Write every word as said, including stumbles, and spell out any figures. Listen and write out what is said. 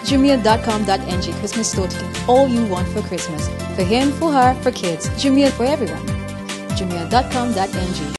Jumia dot com dot n g Christmas store to get all you want for Christmas. For him, for her, for kids. Jumia for everyone. Jumia dot com dot n g